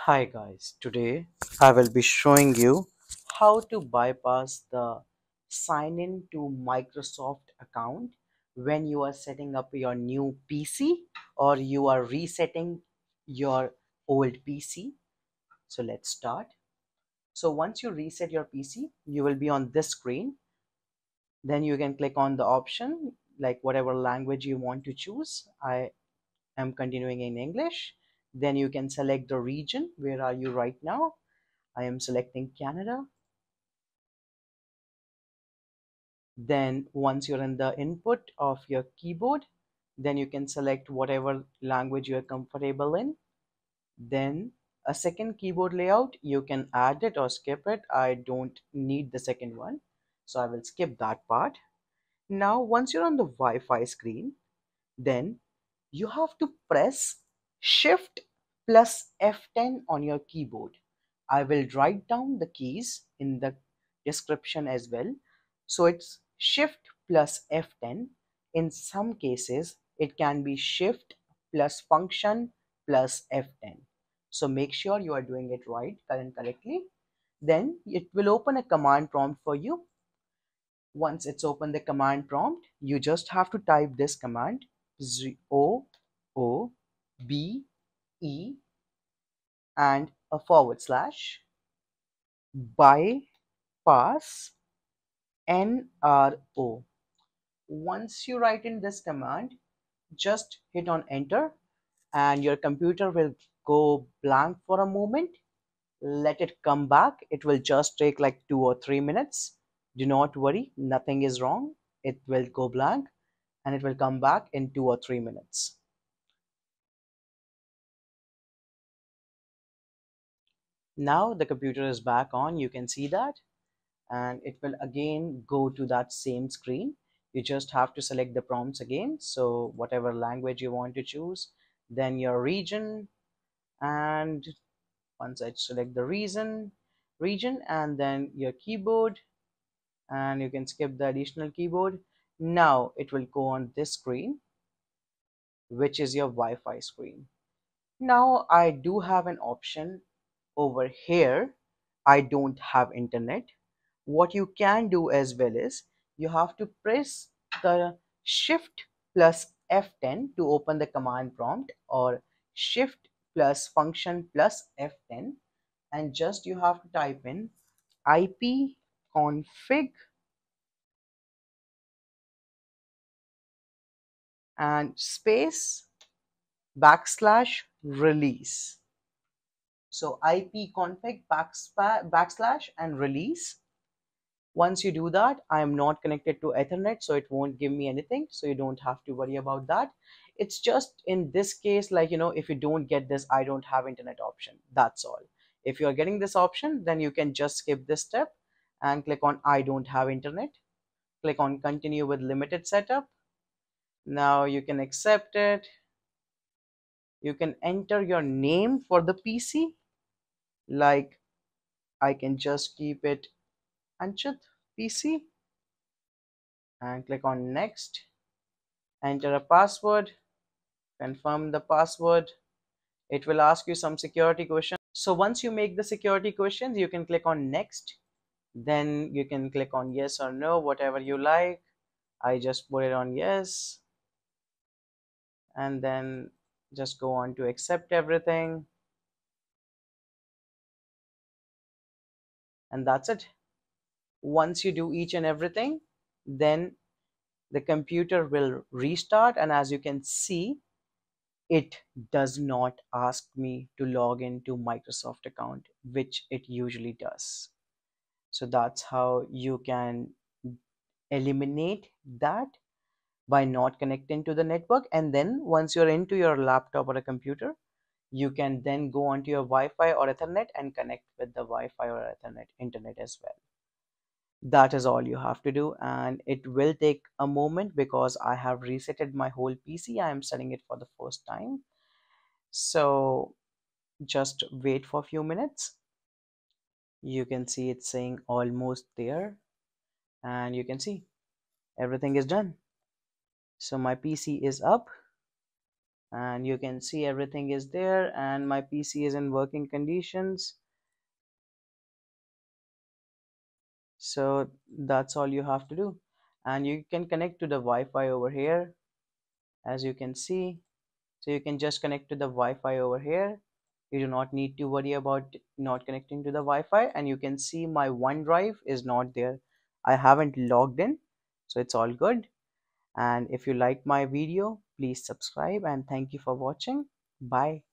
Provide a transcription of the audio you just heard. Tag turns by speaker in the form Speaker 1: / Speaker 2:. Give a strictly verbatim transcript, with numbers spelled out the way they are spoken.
Speaker 1: Hi guys, today I will be showing you how to bypass the sign in to Microsoft account when you are setting up your new P C or you are resetting your old P C. So let's start. So once you reset your P C, you will be on this screen. Then you can click on the option like whatever language you want to choose. I am continuing in English. Then you can select the region. Where are you right now? I am selecting Canada. Then once you're in the input of your keyboard, then you can select whatever language you're comfortable in. Then a second keyboard layout, you can add it or skip it. I don't need the second one, so I will skip that part. Now once you're on the Wi-Fi screen, then you have to press Shift plus F ten on your keyboard. I will write down the keys in the description as well. So it's Shift plus F ten. In some cases, it can be Shift plus function plus F ten. So make sure you are doing it right and correctly. Then it will open a command prompt for you. Once it's opened the command prompt, you just have to type this command O O B E and a forward slash bypass N R O. Once you write in this command, just hit on enter and your computer will go blank for a moment. Let it come back. It will just take like two or three minutes. Do not worry, nothing is wrong. It will go blank and it will come back in two or three minutes. Now the computer is back on, you can see that, and it will again go to that same screen. You just have to select the prompts again, so whatever language you want to choose, then your region, and once I select the reason region and then your keyboard, and you can skip the additional keyboard. Now it will go on this screen, which is your Wi-Fi screen. Now I do have an option over here. I don't have internet. What you can do as well is you have to press the Shift plus F ten to open the command prompt, or Shift plus function plus F ten, and just you have to type in ipconfig and space backslash release. So ipconfig backslash and release. Once you do that, I am not connected to Ethernet, so it won't give me anything, so you don't have to worry about that. It's just in this case, like, you know, if you don't get this I don't have internet option, that's all. If you're getting this option, then you can just skip this step and click on I don't have internet. Click on continue with limited setup. Now you can accept it. You can enter your name for the P C, like I can just keep it Anchit P C, and click on next. Enter a password, confirm the password. It will ask you some security questions. So once you make the security questions, you can click on next. Then you can click on yes or no, whatever you like. I just put it on yes, and then just go on to accept everything, and that's it. Once you do each and everything, then the computer will restart, and as you can see, it does not ask me to log into Microsoft account, which it usually does. So that's how you can eliminate that by not connecting to the network. And then once you're into your laptop or a computer, you can then go onto your Wi-Fi or Ethernet and connect with the Wi-Fi or Ethernet internet as well. That is all you have to do, and it will take a moment because I have resetted my whole P C. I am setting it for the first time, so just wait for a few minutes. You can see it's saying almost there, and you can see everything is done. So my P C is up. and you can see everything is there and my P C is in working conditions. So that's all you have to do, and you can connect to the Wi-Fi over here, as you can see. So you can just connect to the Wi-Fi over here. You do not need to worry about not connecting to the Wi-Fi, and you can see my OneDrive is not there. I haven't logged in, so it's all good. And if you like my video, please subscribe, and thank you for watching. Bye.